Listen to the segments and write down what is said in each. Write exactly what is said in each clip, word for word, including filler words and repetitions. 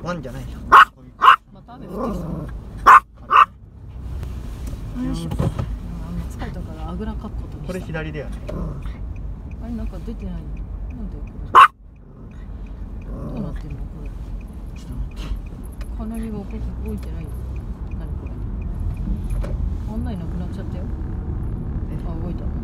ワンじゃないじゃん。 また雨降ってきた。よいしょ。疲れたからあぐらかくことにした。 これ左だよね。 あれなんか出てないの。なんでこれ。どうなってんのこれ。 ちょっと待って。 カナリが動いてないよ。何これ。案内なくなっちゃったよ。あ、動いた。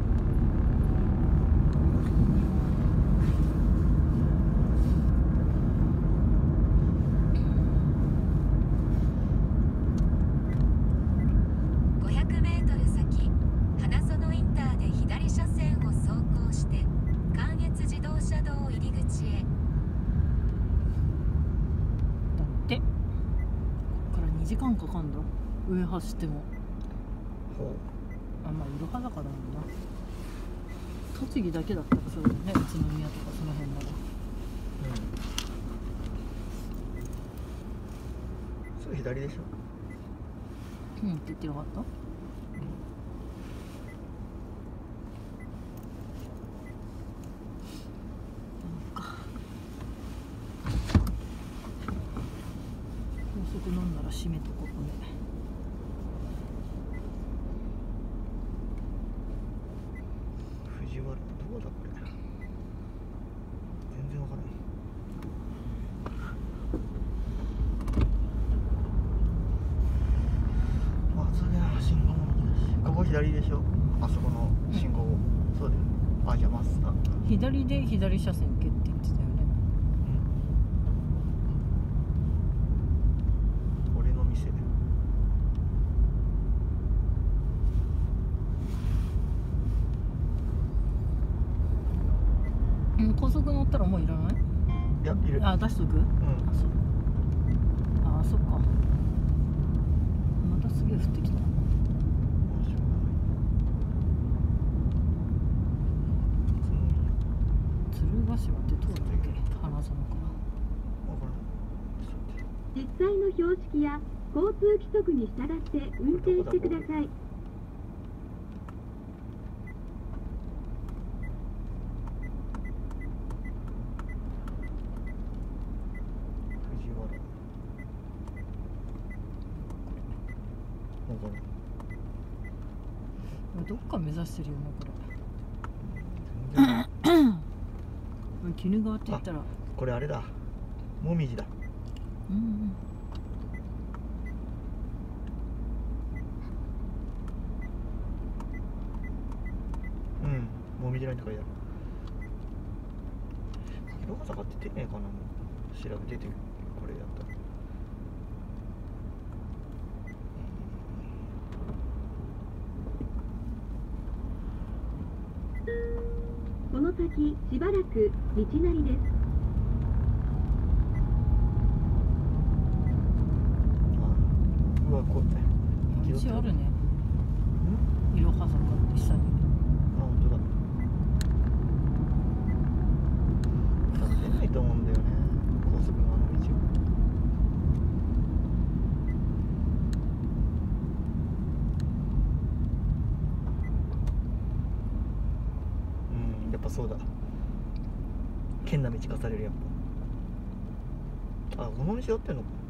ごひゃくメートル先、花園インターで左車線を走行して関越自動車道入り口へ。 だってこっからにじかんかかんだ。上走っても。 ほう。 あ、まあいろは坂だもんな。栃木だけだったらそうだよね。宇都宮とかその辺なら。 うん。それ左でしょ。 うんって言ってなかった？高速飲んだら閉めとこうね。 藤原どこだこれ。全然わからない。まあそれな信号もだし、ここ左でしょ。あそこの信号、うん、そうだよね。あ、じゃあまっすぐ。 左で左車線行けって言ってたよね。 うん。俺の店で。 うん、高速乗ったらもういらない？ いや、いる。 あ、出しとく？うん。あ、そう。あ、そっか。またすげえ降ってきた。鶴ヶ島って通るんだっけ？花園から。 実際の標識や交通規則に従って運転してください。 どっか目指してるよなこれ。鬼怒川って言ったらこれあれだ、もみじだ。 うんうん。 うん、もみじラインとかいだ。いろは坂って出ねえかな、もう調べててこれやったら。 この先しばらく道なりです。 うわ、こう道あるね。いろは坂って下に。 あ、本当だ。出ないと思うんだよね、高速のあの道を。うん、やっぱそうだ。変な道化される、やっぱ。あ、この道やってんのか。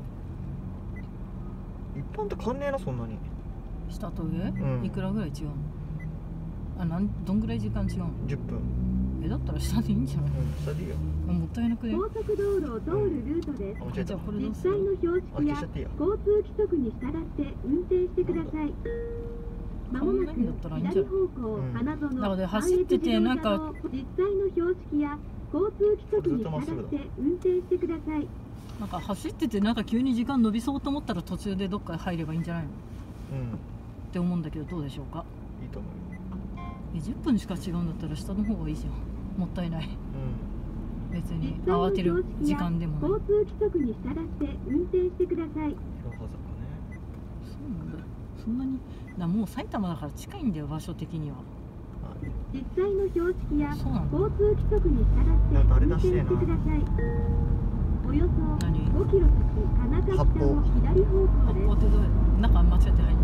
一般と変わんねえな、そんなに。 下と上、 うん、 いくらぐらい違うの？あ、なんどんぐらい時間違うの？ じゅっぷん。 え、だったら下でいいんじゃない？ うん、下でいいよ。 もったいなくね。 高速道路を通るルートです。 あ、間違えた。 実際の標識や交通規則に従って運転してください。まもなく左方向花園関越自動車道、実際の標識や交通規則に従って運転してください。 なんか走っててなんか急に時間伸びそうと思ったら途中でどっか入ればいいんじゃないの？ うん。 って思うんだけど、どうでしょうか？ いいと思う。 え、じゅっぷんしか違うんだったら下の方がいいじゃん。もったいない。 うん。 別に慌てる時間でもない。 交通規則に従って運転してください。 いろは坂ね。 そうなんだよ。そんなにだ、もう埼玉だから近いんだよ、場所的には。 実際の標識やそうなんだ。 交通規則に従って運転してください。およそごキロ先金崎北の左方向です。 八方ってどうや、中間違って入るのね。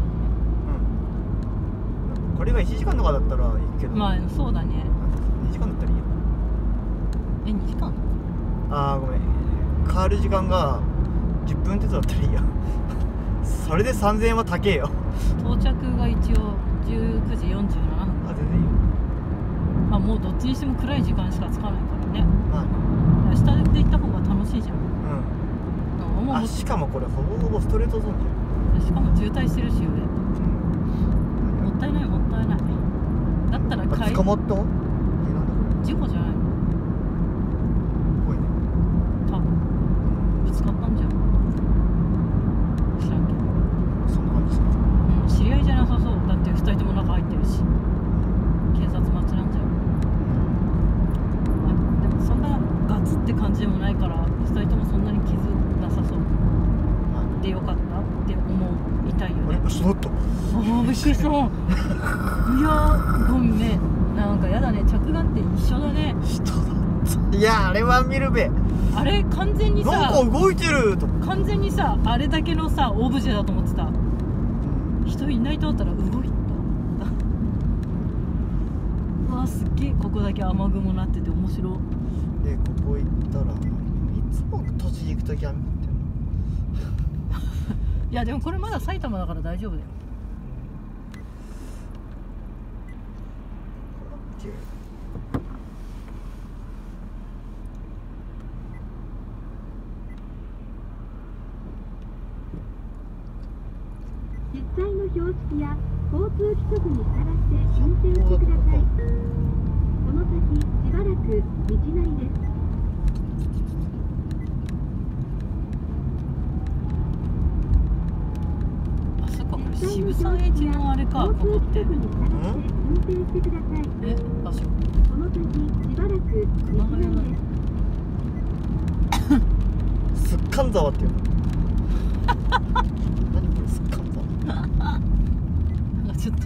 うん。これがいちじかんとかだったらいいけど。 まあそうだね。 にじかんだったらいいよ。 え、にじかん？ ああ、ごめん。変わる時間がじゅっぷん程度だったらいいよそれでさんぜんえんは高えよ。 到着が一応じゅうくじよんじゅうななふん。 あ、全然いいよ。 まあもうどっちにしても暗い時間しかつかないからね。 まあね、 下で行った方が楽しいじゃん。 うん。 もうあ、しかもこれほぼほぼストレートゾーンじゃん。 しかも渋滞してるし上、もったいないもったいない。だったら帰捕まった？え、なんだこれ。 事故じゃないの？ 怖いね。 多分ぶつかったんじゃん。知らんけど。 そんな感じする。 うん、知り合いじゃなさそう。だってふたりとも中入ってるし、警察待ちなんじゃん。あ、でもそんなガツって感じでもないからふたりともそんなに傷なさそう。でよかったって思う、痛いよね。 あれ、そうだった。 ああ、びっくりした。いやー、ごめんね。なんかやだね、着眼点一緒だね。 人だった。いや、あれは見るべ。 あれ完全にさ、 なんか動いてると。 完全にさ、あれだけのさ、オブジェだと思ってた。人いないと思ったら動いた。うわ、すっげえ、ここだけ雨雲なってて面白い。 で、ここ行ったら、いつも栃木行くとき雨降ってんの。 いやでもこれまだ埼玉だから大丈夫だよ。 実際の標識や交通規則に従って運転してください。この先しばらく道なりです。 渋沢栄一のあれか、ここって。 運転してください。 え、場所。 この先しばらく熊谷だね。 すっかん沢っていうの。何これ、すっかん沢。 なんかちょっと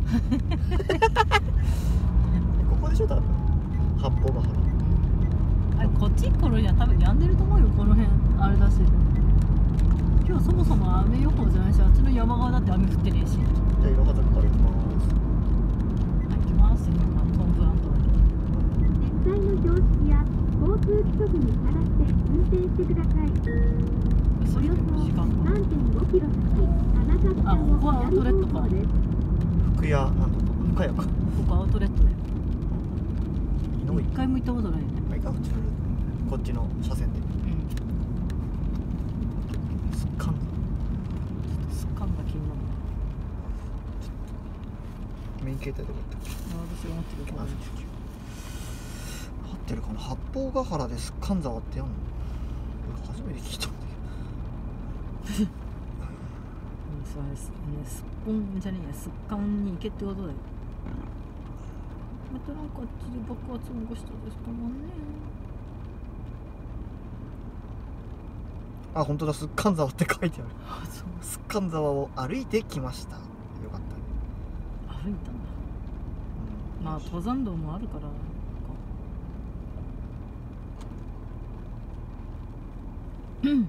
ここでしょ、多分。八方ヶ原。 あれ、こっち来るには多分やんでると思うよ、この辺。あれだし。今日そもそも雨予報じゃないし、あっちの山側だって雨降ってねえし。 じゃあ、いろは坂から行きます。 行きますよ、まあ、トンブランドだけど。 実際の標識や交通規則に従って運転してください。およそ さんてんごキロ先、田中北あ、ここはアウトレットか。 福谷、なんだと、深谷か。 ここアウトレットだよ。 井上。 一回も行ったことないよね。 はい、こっちの、こっちの車線で。すっかんだ。 すっかんが気になる。 メイン携帯どこ行ったっけ。 私が持ってるから。 合ってるかな。八方ヶ原ですっかん沢ってやんの。俺初めて聞いたんだけど。 それですね、すっぽんじゃねえや、すっかんに行けってことだよ。またなんかあっちで爆発を起こしたですかもんね。 あ、本当だ、すっかん沢って書いてある。 あ、そう。 すっかん沢を歩いてきました。よかったね。 歩いたんだ。 うん、 まあ登山道もあるからか。うん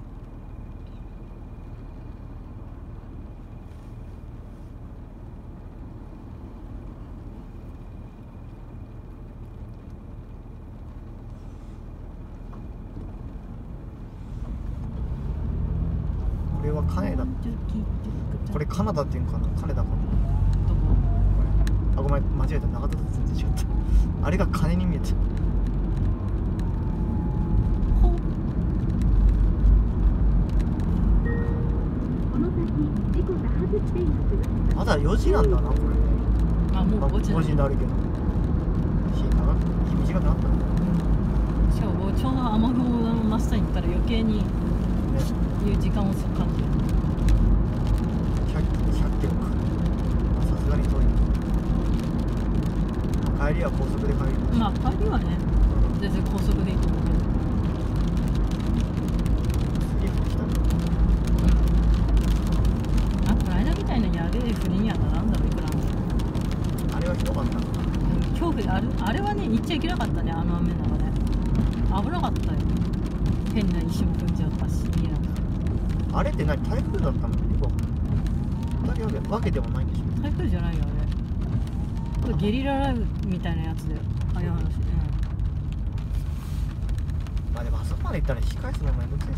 これは金田。これカナダっていうんかな。金田かな。 どこ？ あ、ごめん、間違えた。長田と全然違った。あれが金に見えて。 ほこの先事故多発しています。 まだよじなんだな、これね。 あ、もうごじだごじになるけど。日長く、日短くなったね。 しかもちょうど雨雲の真下に行ったら余計にいう時間を感じる。 ひゃくキロか。さすがに遠いな。帰りは高速で帰りまあ帰りはね、全然高速でいいと思うけど。 すげえ降ってきたね。 あ、この間みたいなやべえ降りにはならんだろ、いくらも。 あれはひどかったな。 恐怖で、あれ、あれはね、行っちゃいけなかったね、あの雨の中で。危なかったよ。変な石も踏んじゃったし、家なんか。 あれって何、台風だったの？よくわかんない。というわけでもないんでしょ。 台風じゃないよ、あれ。これゲリラ雷雨みたいなやつで、ああいう話。うん。 まあでもあそこまで行ったら引き返すのもめんどくせえ